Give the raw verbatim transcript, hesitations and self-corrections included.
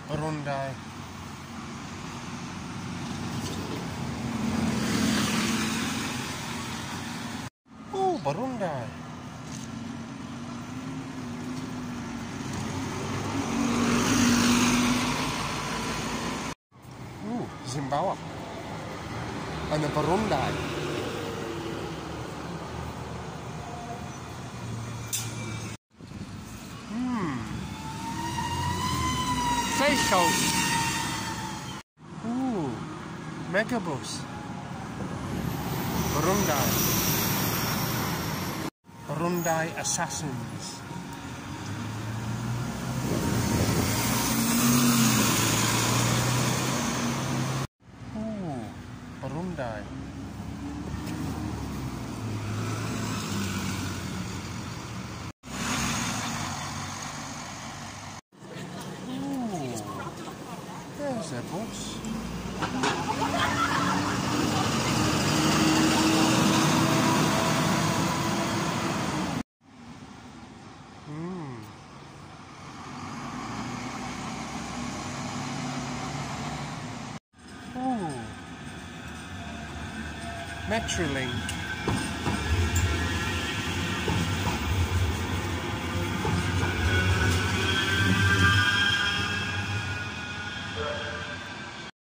Barundai. Oh, Barundai. Ooh, Zimbabwe. And the Barundai. Hmm. Seychelles. Ooh, Megabus. Barundai. Barundai Assassins. Ooh, Barundai. Ooh, there's a bus. Hmm. Ooh. Metrolink.